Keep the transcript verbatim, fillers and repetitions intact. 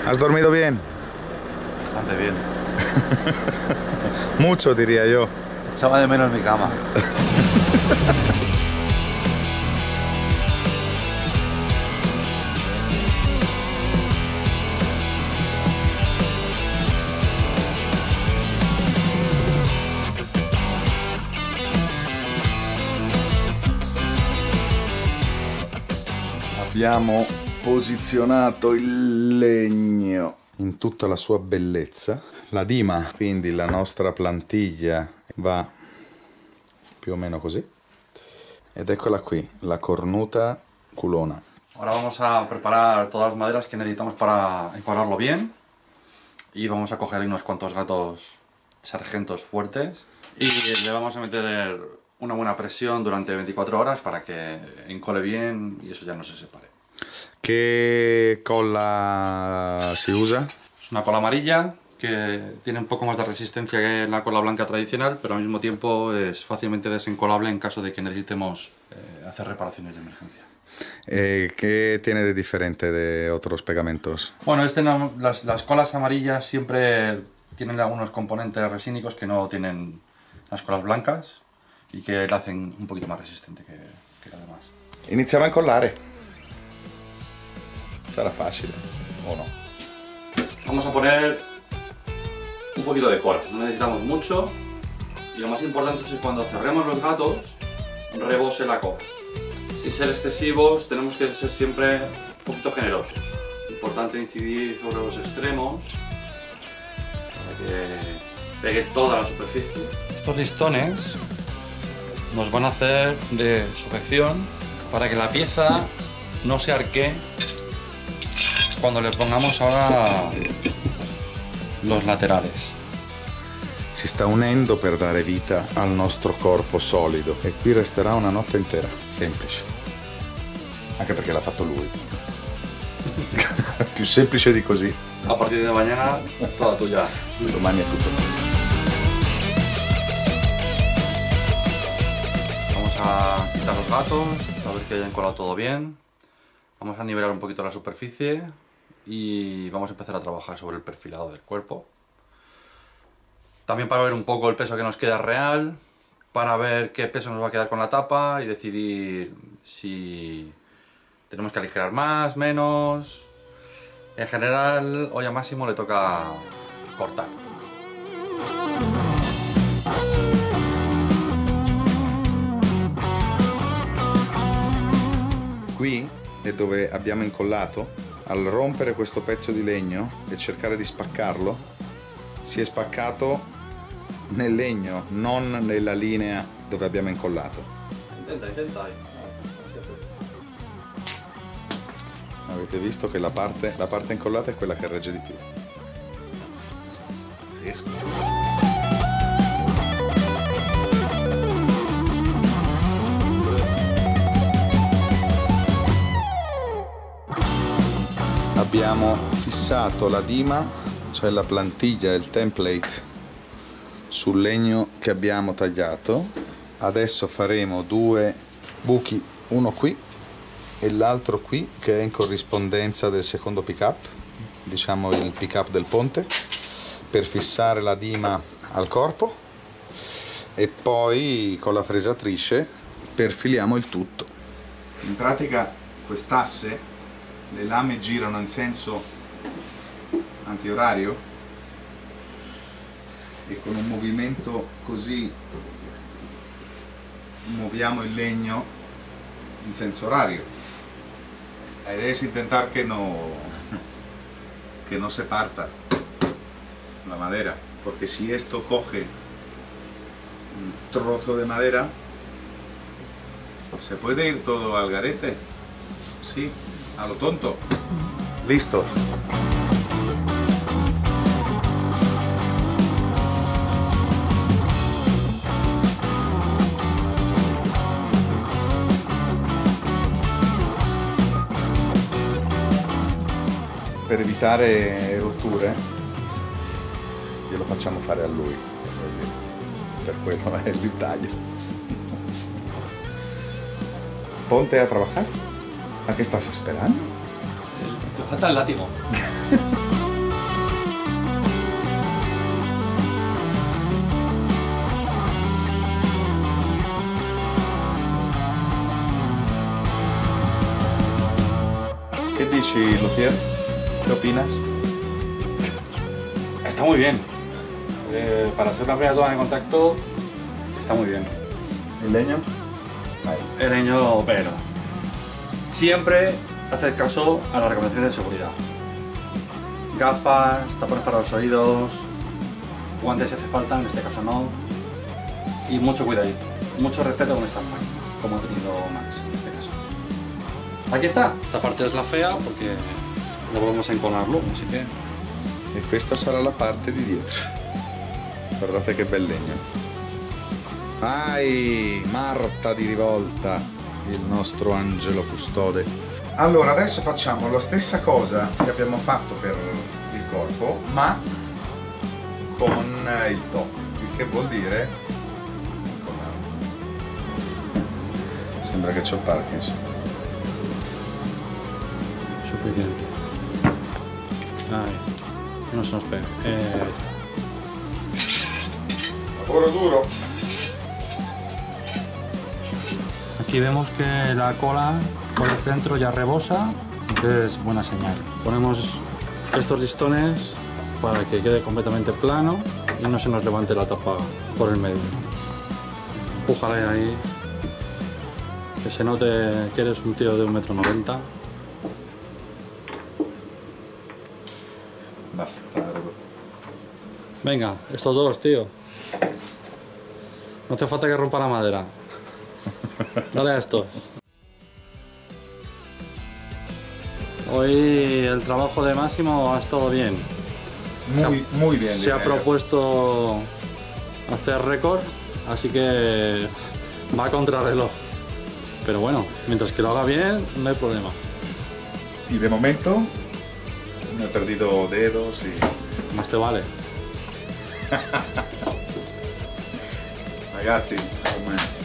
¿Has dormido bien? Bastante bien. Mucho, diría yo. Echaba de menos mi cama. Abbiamo posizionato il legno in tutta la sua bellezza. La dima, quindi la nostra plantiglia, va più o meno così. Ed eccola qui, la cornuta culona. Ahora vamos a preparar todas las maderas que necesitamos para encuadrarlo bien. Y vamos a coger unos cuantos gatos sargentos fuertes. Y le vamos a meter una buena presión durante veinticuatro horas para que encole bien y eso ya no se separe. Che colla si usa? Es una cola amarilla que tiene un poco más de resistencia que la cola blanca tradicional, pero al mismo tiempo es fácilmente desencolable en caso de que necesitemos eh, hacer reparaciones de emergencia. Eh, ¿Qué tiene de diferente de otros pegamentos? Bueno, este no, las, las colas amarillas siempre tienen algunos componentes resínicos que no tienen las colas blancas y que la hacen un poquito más resistente que, que la demás. Iniziamo a incollare. Sarà facile, o no? Vamos a poner un poquito de cola, no necesitamos mucho y lo más importante es que cuando cerremos los gatos rebose la cola. Sin ser excesivos tenemos que ser siempre un poquito generosos. Importante incidir sobre los extremos para que pegue toda la superficie. Estos listones nos van a hacer de sujeción para que la pieza no se arquee cuando le pongamos ahora los laterales. Si sta unendo per dare vita al nostro corpo solido e qui resterà una notte intera. Semplice. Anche perché l'ha fatto lui. Più semplice di così. A partir de mañana, toda tuya. Domani è tutto. Vamos a quitar los gatos, a ver que hayan colado todo bien. Vamos a nivelar un poquito la superficie y vamos a empezar a trabajar sobre el perfilado del cuerpo. También para ver un poco el peso que nos queda real, para ver qué peso nos va a quedar con la tapa y decidir si tenemos que aligerar más, menos. En general, hoy a Máximo le toca cortar. Qui è dove abbiamo incollato. Al rompere questo pezzo di legno e cercare di spaccarlo, si è spaccato nel legno, non nella linea dove abbiamo incollato. Intenta, intenta. Avete visto che la parte, la parte incollata è quella che regge di più. Pazzesco. Abbiamo fissato la dima, cioè la plantiglia, il template, sul legno che abbiamo tagliato. Adesso faremo due buchi, uno qui e l'altro qui, che è in corrispondenza del secondo pick up, diciamo il pick up del ponte, per fissare la dima al corpo e poi con la fresatrice perfiliamo il tutto. In pratica quest'asse, le lame girano in senso antiorario e con un movimento così muoviamo il legno in senso orario. La idea es intentar que no, que no se parta la madera, porque si esto coge un trozo de madera, se puede ir todo al garete, sí, a lo tonto. Listos. Per evitare rotture glielo facciamo fare a lui, per quello è il taglio. Ponte a trabajar. ¿A qué estás esperando? Te falta el látigo. dici, Luthier? ¿Qué opinas? Está muy bien. Eh, para ser la primera toma de contacto, está muy bien. ¿El leño? Ahí. El leño, pero siempre hacer caso a las recomendaciones de seguridad. Gafas, tapones para los oídos, guantes si hace falta, en este caso no. Y mucho cuidadito, mucho respeto con estas máquinas, como ha tenido Max en este caso. Aquí está, esta parte es la fea porque lo volvemos a enconar luego, así que... E questa sarà la parte di dietro. Guardate che bel legno. Ai, Marta di rivolta, il nostro angelo custode. Allora, adesso facciamo la stessa cosa che abbiamo fatto per il corpo, ma con il top, il che vuol dire... Sembra che c'ho Parkinson. Suficiente. Ahí. No se nos pega. Eh, ahí está. Lavoro duro. Aquí vemos que la cola por el centro ya rebosa, que es buena señal. Ponemos estos listones para que quede completamente plano y no se nos levante la tapa por el medio. Empújale ahí, que se note que eres un tío de un metro noventa. Bastardo. Venga, estos dos, tío. No hace falta que rompa la madera. Dale a estos. Hoy el trabajo de Máximo ha estado bien. Muy, se ha, muy bien. Se ha propuesto hacer récord, así que va a contrarreloj. Pero bueno, mientras que lo haga bien, no hay problema. Y de momento me he perdido dedos y... Más te vale. Ragazzi, ormai